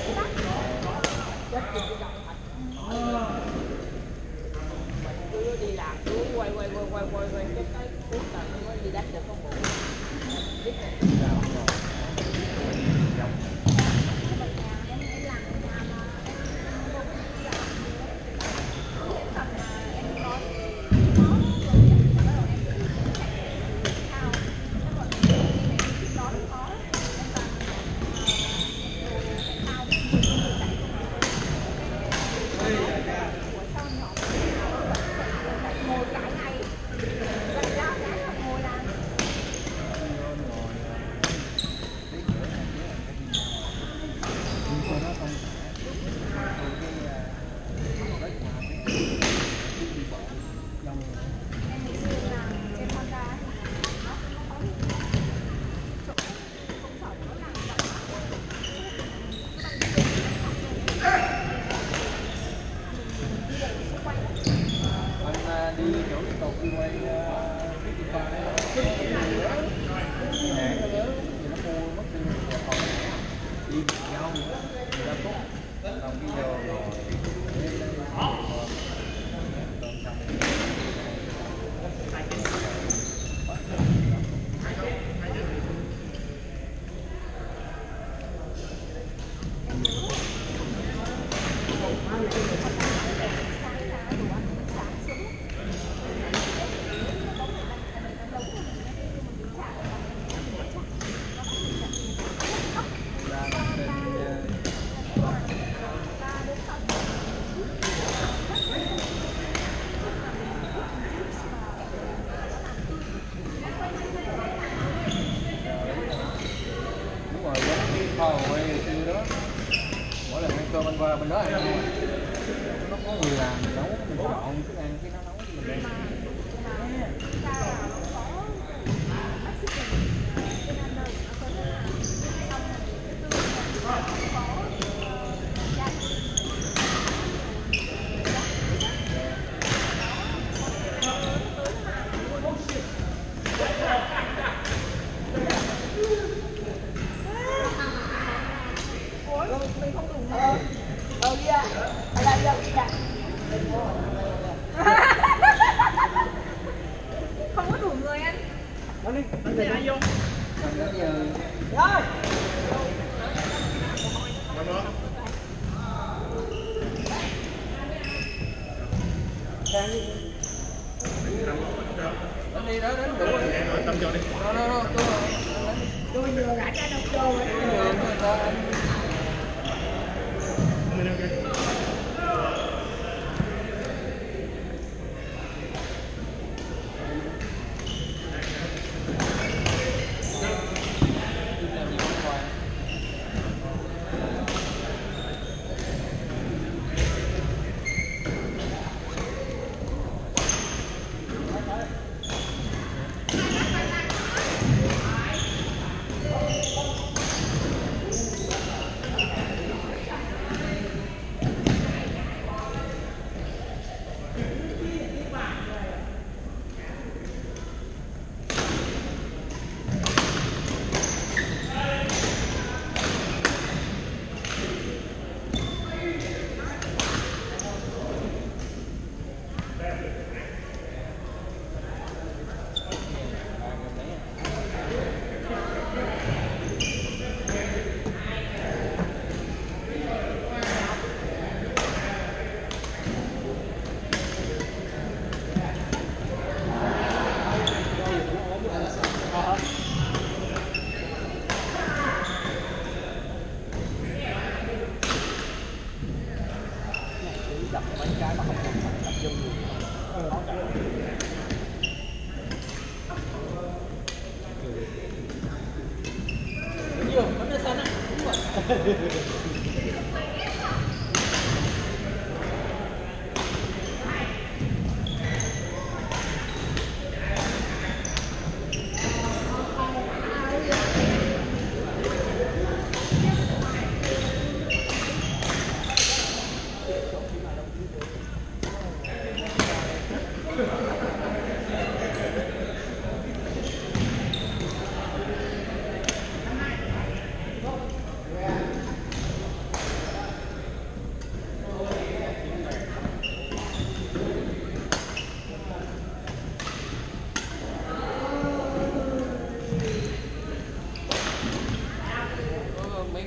Cứ đi làm cứ quay cái cuối tuần nó đi đánh được con bộ. Bên đó nó có người làm nấu mình chọn thức ăn cái nó nấu mình đây. Không có đủ người anh. Nó đi, nó ai vô. Rồi. Đến đi đó, đến đủ rồi. Tâm cho đi. Đó, tôi vừa gãi ra đâu trâu ấy.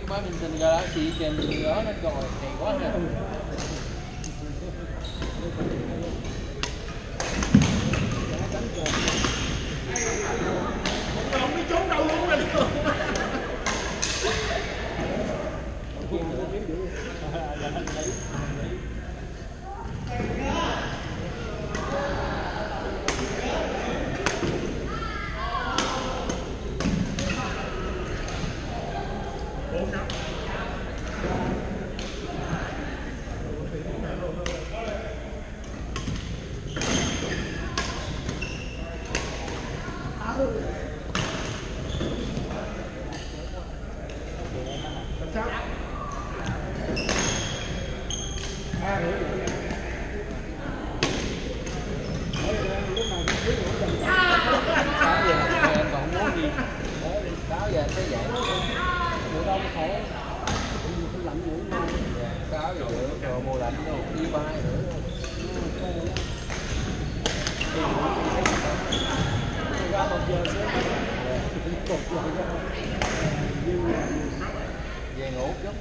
má mình tình ra chị trên đó nó còi này quá ha. Không biết trốn đâu luôn rồi. Về ngủ chút.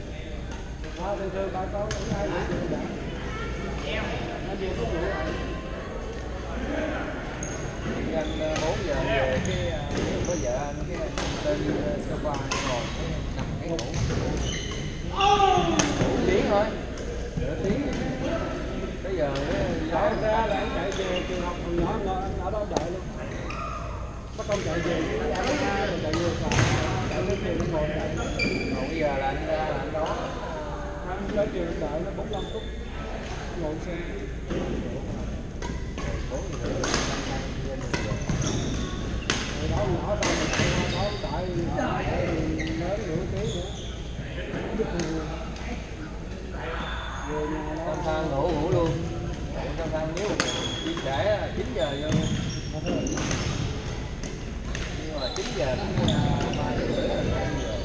Anh 4 giờ về cái có vợ anh cái lên sofa ngồi nằm cái ngủ. Ngủ tiếng thôi. Nửa tiếng. Bây giờ gió ra là anh chạy về trường học còn nhỏ ở đó đợi luôn. Bắt con chạy về cái ra rồi chạy ngược lại chạy lên trường ngồi chạy. Còn bây giờ là anh ra là anh đó. Anh tới trường đợi nó 45 phút ngồi xe. Rồi đó nhỏ đâu mà chạy đó tại lớn nửa tiếng nữa. Tam thang ngủ luôn. Tam thang nếu đi trễ 9 giờ vô luôn. Nhưng mà 9 giờ 3 giờ rưỡi là 2 giờ.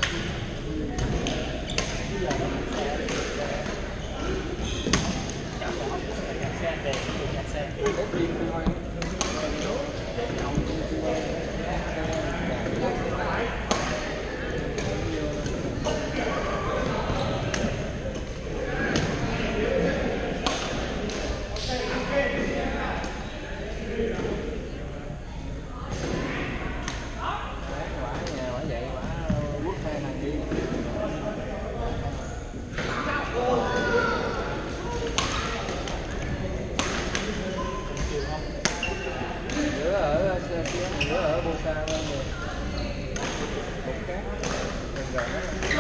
Bữa ở Bosa lên rồi. Một cát. Gần gần.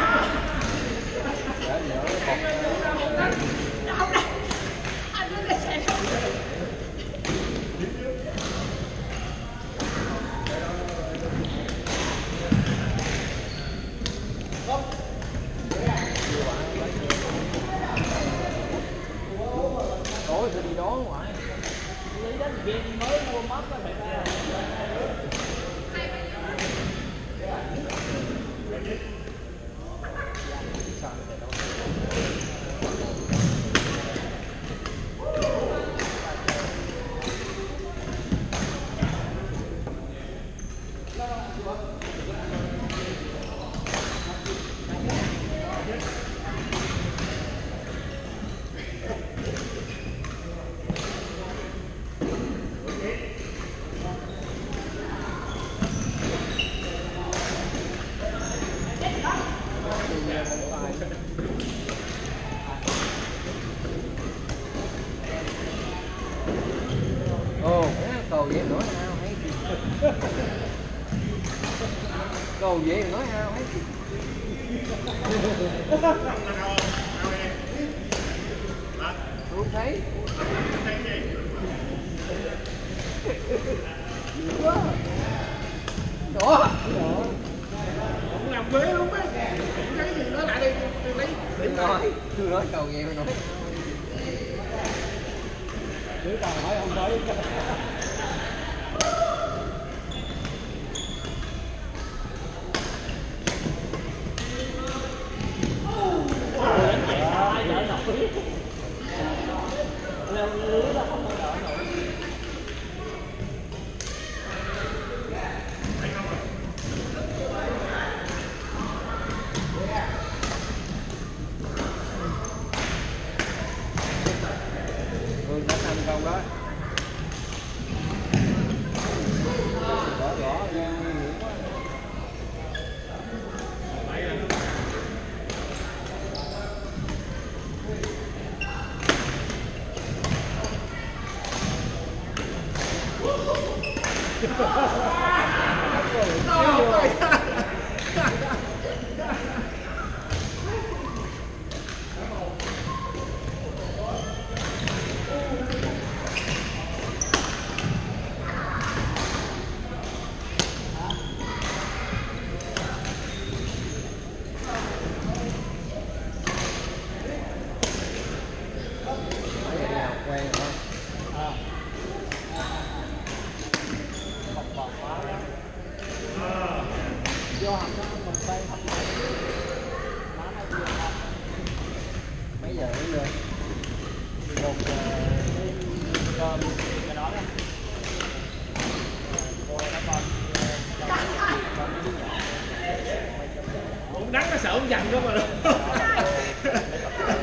Đã nhỡ tối thì đi đón ngoại. Lý đến viên mới mua mất đó mẹ ta. Ồ, cầu vậy nói hao hay gì? Cầu vậy nói hao hay gì? Không thấy. Đó. Cũng làm quế luôn á. Cái gì nói lại đi, tôi lấy. Tôi nói cầu vậy mà nói. Chứ còn hỏi không thấy. sợ ông dằn không mà.